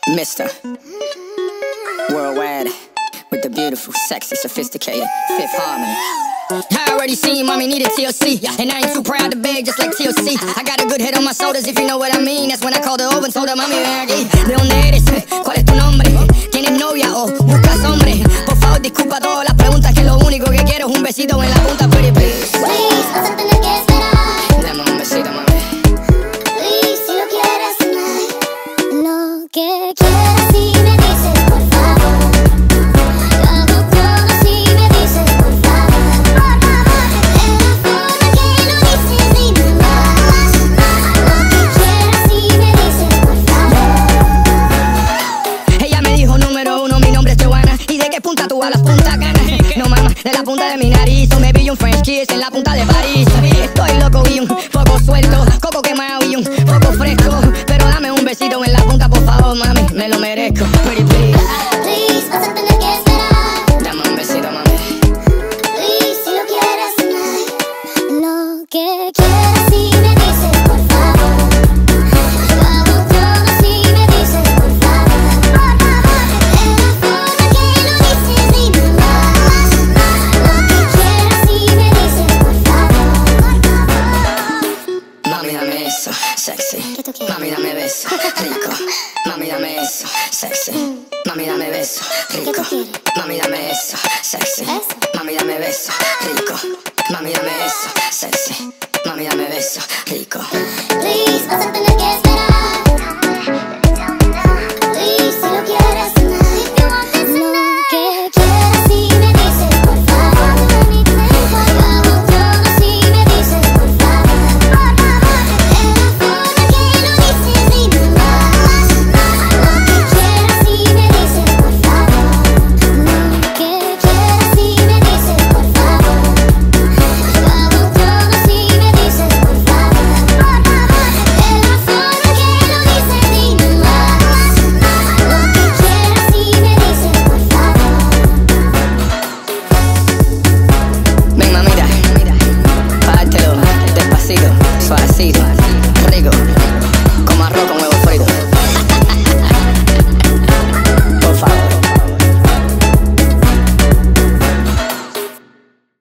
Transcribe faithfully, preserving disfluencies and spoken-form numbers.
Mister Worldwide, with the beautiful, sexy, sophisticated Fifth Harmony. I already seen mommy needed T L C, and I ain't too proud to beg just like T L C. I got a good head on my shoulders if you know what I mean. That's when I called her over and told her, mami, ven aquí. ¿De dónde eres? ¿Cuál es tu nombre? ¿Tienes novia o buscas hombre? Por favor, disculpa todas las preguntas, que lo único que quiero es un besito en la punta, pretty please. Please, vas a tener que esperar. Dame un besito, mami. Please, si lo quieres tonight. Lo que quieras si me dices, por favor. Yo hago todo si me dices, por favor. Por favor. De la forma que lo dices, dime más. Lo que quieras si me dices, por favor. Ella me dijo número uno, mi nombre es Joanna. ¿Y de qué punta tú a las puntas ganas? No mama, de la punta de mi nariz. O me vi un French kiss en la punta de París. Estoy loco y un poco suelto, coco quemado y un poco fresco. Pero dame un besito en la punta, por favor, mami, me lo merezco. Pretty please. Please, vas a tener que esperar. Dame un besito, mami. Please, si lo quieres tonight. Lo que quieras si me dices, por favor. Yo hago todo si me dices, por favor. Por favor. De la forma que lo dices, dime más. Lo que quieras si me dices, por favor. Por favor. Mami, dame eso, sexy. ¿Qué tú quieres? Mami, dame beso, rico. Mami, dame eso, sexy. Mami, dame beso, ¿Qué rico. tú quieres? Mami, dame eso, sexy. ¿Eso? Mami, dame beso, rico. Mami, dame eso, sexy. Mami, dame beso, rico. Please, vas a tener que esperar.